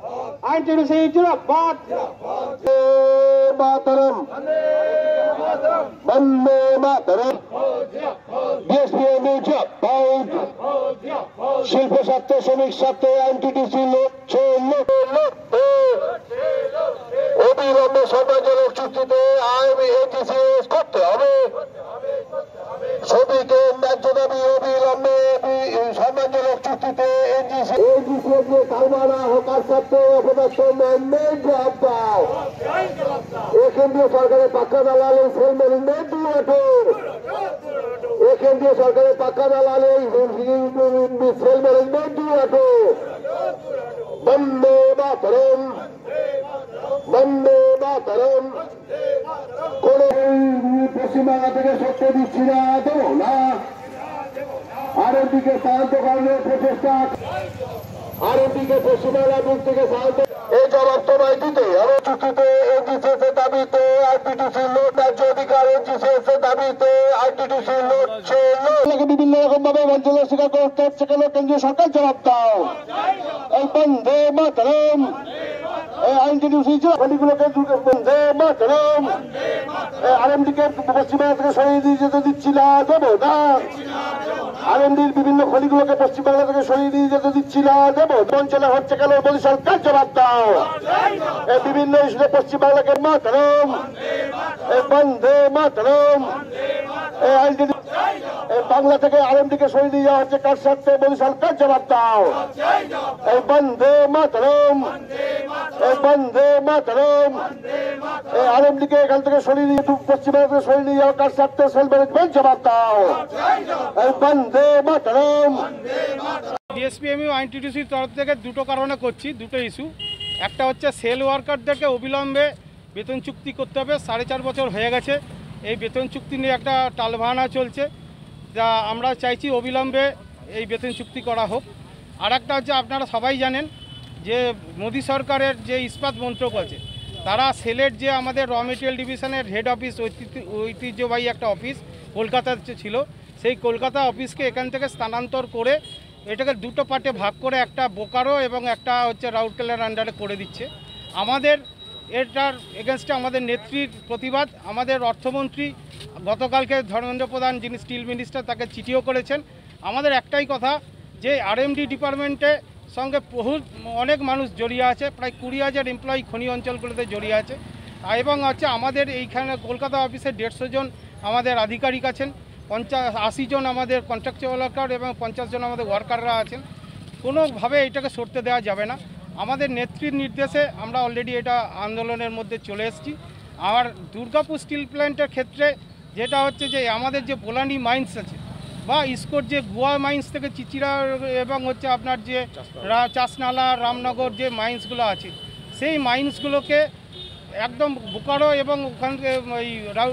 আইনটিডিসি জিন্দাবাদ। মাতরম বন্দে মাতরম। বিএসপিএম জিন্দাবাদ। শিল্প স্বার্থ শ্রমিক স্বার্থে আইনটিডিসি লড়ছে লড়তে। অবিলম্বে সর্বজনীন চুক্তিতে আইএটিসিএস করতে হবে। শ্রমিকের ন্যায্য দাবি অবিলম্বে সম্মানজনক চুক্তিতে এনজিসিএস কারমানা হকার স্বার্থে অপদার্থ ম্যান্ডেট জবাব দাও। কেন্দ্রীয় সরকারের পাক্কা দালাল এই সেল ম্যানেজমেন্ট দুটো। কেন্দ্রীয় সরকারের পাক্কা দালাল এই সেল ম্যানেজমেন্ট দুটো। বন্দে মাতরম বন্দে মাতরম। কোন পশ্চিমবাংলা থেকে সত্য দিচ্ছি না, দেবো না। আরএমপিকে শান্ত করানোর প্রচেষ্টা, আরএমপিকে পশ্চিমবাংলা দিক থেকে শান্ত এই জবাব তোমায় দিতে হবে। চুক্তিতে এনজিসিএস এর দাবিতে আইটিটিসি লোড ন্যায্য অধিকার এনজিসিএস এর দাবিতে আইটিটিসি লড়ছে। বিভিন্ন রকম ভাবে বঞ্চনার শিকার করতে হচ্ছে কেন? কেন্দ্রীয় সরকার জবাব দাও। এই বন্দে মাতরম আইনটিডিসি খনিগুলোকে বন্দে মাতরম। আরএমডিকে পশ্চিমবাংলা থেকে সরিয়ে দিয়ে যেতে দিচ্ছি না, দেবো না। আরএমডির বিভিন্ন খনিগুলোকে পশ্চিমবাংলা থেকে সরিয়ে দিয়ে যেতে দিচ্ছি না, দেবো। বঞ্চনা হচ্ছে কেন? মোদী সরকার জবাব দাও। বিভিন্ন ইস্যুতে পশ্চিমবাংলাকে মাতরম বন্দে মাতরম। বাংলা থেকে আরএমডিকে সরিয়ে নিয়ে যাওয়া হচ্ছে কার স্বার্থে? মোদী সরকার জবাব দাও। এই বন্দে মাতরম বন্দে মাতরম। আরএমডিকে এখান থেকে সরিয়ে নিয়ে পশ্চিমবঙ্গ থেকে সরিয়ে নিয়ে যাওয়া কার স্বার্থে? সেল ম্যানেজমেন্ট জবাব দাও। এই বন্দে মাতরম। বিএসপিএমইউ আইনটিডিসির তরফ থেকে দুটো কারণে করছি, দুটো ইস্যু। একটা হচ্ছে সেল ওয়ার্কারদেরকে অবিলম্বে বেতন চুক্তি করতে হবে। 4.5 বছর হয়ে গেছে এই বেতন চুক্তি নিয়ে একটা টালবাহানা চলছে, যা আমরা চাইছি অবিলম্বে এই বেতন চুক্তি করা হোক। আর একটা হচ্ছে আপনারা সবাই জানেন যে মোদী সরকারের যে ইস্পাত মন্ত্রক আছে, তারা সেলের যে আমাদের র মেটেরিয়াল ডিভিশনের হেড অফিস, ঐতিহ্যবাহী একটা অফিস কলকাতাতে ছিল, সেই কলকাতা অফিসকে এখান থেকে স্থানান্তর করে এটাকে দুটো পার্টে ভাগ করে একটা বোকারো এবং একটা হচ্ছে রাউরকেলার আন্ডারে করে দিচ্ছে। আমাদের এটার এগেনস্টে আমাদের নেত্রীর প্রতিবাদ। আমাদের অর্থমন্ত্রী গতকালকে ধর্মেন্দ্র প্রধান, যিনি স্টিল মিনিস্টার, তাকে চিঠিও করেছেন। আমাদের একটাই কথা যে আরএমডি ডিপার্টমেন্টে সঙ্গে অনেক মানুষ জড়িয়ে আছে, প্রায় 20,000 এমপ্লয়ি খনি অঞ্চলগুলোতে জড়িয়ে আছে। এবং হচ্ছে আমাদের এইখানে কলকাতা অফিসে 150 জন আমাদের আধিকারিক আছেন, 80 জন আমাদের কন্ট্রাকচুয়াল ওয়ার্কার এবং 50 জন আমাদের ওয়ার্কাররা আছেন। কোনোভাবে এটাকে সরতে দেওয়া যাবে না। আমাদের নেত্রীর নির্দেশে আমরা অলরেডি এটা আন্দোলনের মধ্যে চলে এসেছি। আর দুর্গাপুর স্টিল প্ল্যান্টের ক্ষেত্রে যেটা হচ্ছে যে আমাদের যে বোলানি মাইন্স আছে বা ইস্কোর যে গোয়া মাইন্স থেকে চিচিরা এবং হচ্ছে আপনার যে চাষনালা, রামনগর যে মাইন্সগুলো আছে, সেই মাইন্সগুলোকে একদম বোকারো এবং ওখান থেকে ওই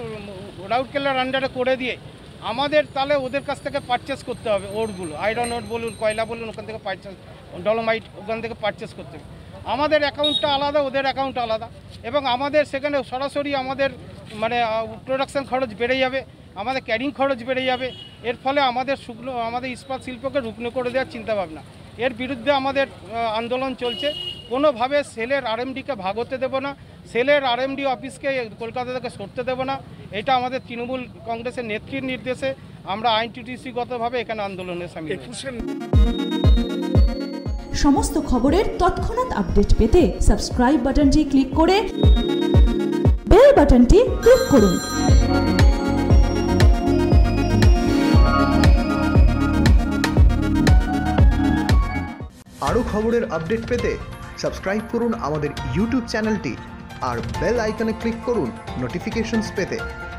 রাউরকেলার আন্ডারে করে দিয়ে আমাদের তাহলে ওদের কাছ থেকে পারচেস করতে হবে। ওরগুলো আয়রন ওর বলুন, কয়লা বলুন, ওখান থেকে পারচেস, ডলোমাইট ওখান থেকে পারচেস করতে হবে। আমাদের অ্যাকাউন্টটা আলাদা, ওদের অ্যাকাউন্ট আলাদা, এবং আমাদের সেখানে সরাসরি আমাদের মানে প্রোডাকশান খরচ বেড়ে যাবে, আমাদের ক্যারিং খরচ বেড়ে যাবে। এর ফলে আমাদের আমাদের ইস্পাত শিল্পকে রুগ্ন করে দেওয়ার চিন্তাভাবনা। এর বিরুদ্ধে আমাদের আন্দোলন চলছে। কোনোভাবে সেলের আরএমডিকে ভাগ হতে দেবো না, সেলের আরএমডি অফিসকে কলকাতা থেকে সরতে দেবো না। এটা আমাদের তৃণমূল কংগ্রেসের নেত্রীর নির্দেশে আমরা আইনটিটিসিগতভাবে এখানে আন্দোলনে সামিল হয়েছি। সমস্ত খবরের তৎক্ষণাৎ আপডেট পেতে সাবস্ক্রাইব বাটনটি ক্লিক করে বেল বাটনটি ক্লিক করুন। আরও খবরের আপডেট পেতে সাবস্ক্রাইব করুন আমাদের ইউটিউব চ্যানেলটি আর বেল আইকনে ক্লিক করুন নোটিফিকেশনস পেতে।